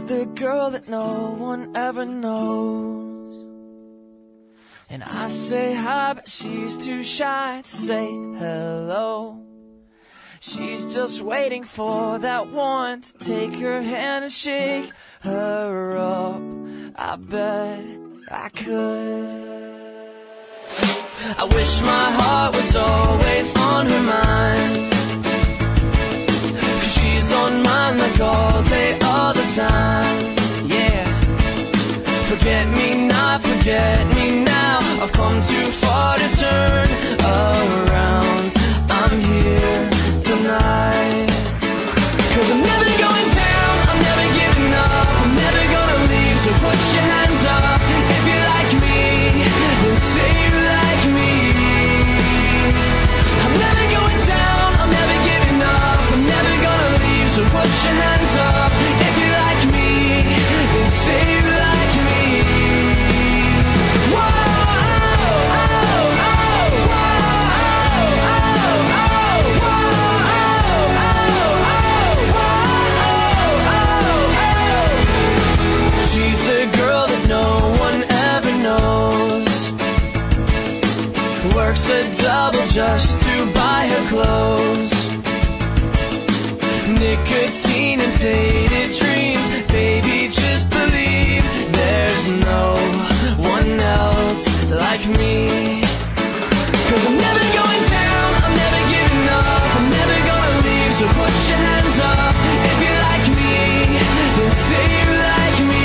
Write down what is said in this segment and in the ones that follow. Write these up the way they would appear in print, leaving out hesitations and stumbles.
the girl that no one ever knows. And I say hi, but she's too shy to say hello. She's just waiting for that one to take her hand and shake her up. I bet I could. I wish my heart was always on her mind, 'cause she's on mine like all day, all the time. Yeah. Forget me not, forget me now. I've come too far to turn around. I'm here tonight, 'cause I'm never going down, I'm never giving up, I'm never gonna leave, so put your hands up. If you like me, then say you like me. I'm never going down, I'm never giving up, I'm never gonna leave, so put your hands up. If you like me, then say you like me. Whoa, oh, oh, oh, she's the girl that no one ever knows, works a double just to buy her clothes. Nicotine and faded dreams, baby, just believe there's no one else like me. 'Cause I'm never going down, I'm never giving up, I'm never gonna leave, so put your hands up. If you like me, then say you like me.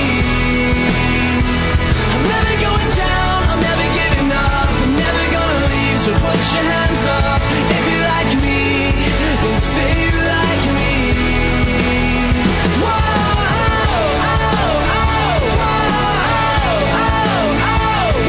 I'm never going down, I'm never giving up, I'm never gonna leave, so put your hands up. If you like me, then say you like me. Whoa, oh, oh, oh, oh, oh, oh,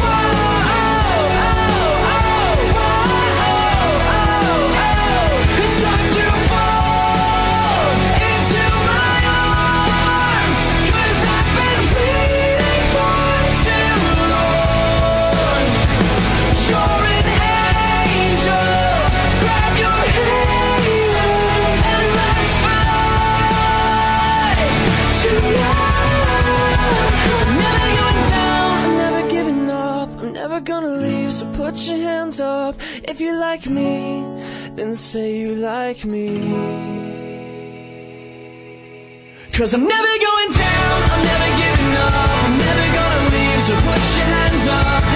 it's time to fall into my arms, 'cause I've been bleeding for too long. You're an angel, grab your hand and let's fly tonight. 'Cause I'm never going down, I'm never giving up, I'm never gonna leave, so put your hands up. If you like me, then say you like me. 'Cause I'm never going down, I'm never giving up, I'm never gonna leave, so put your hands up.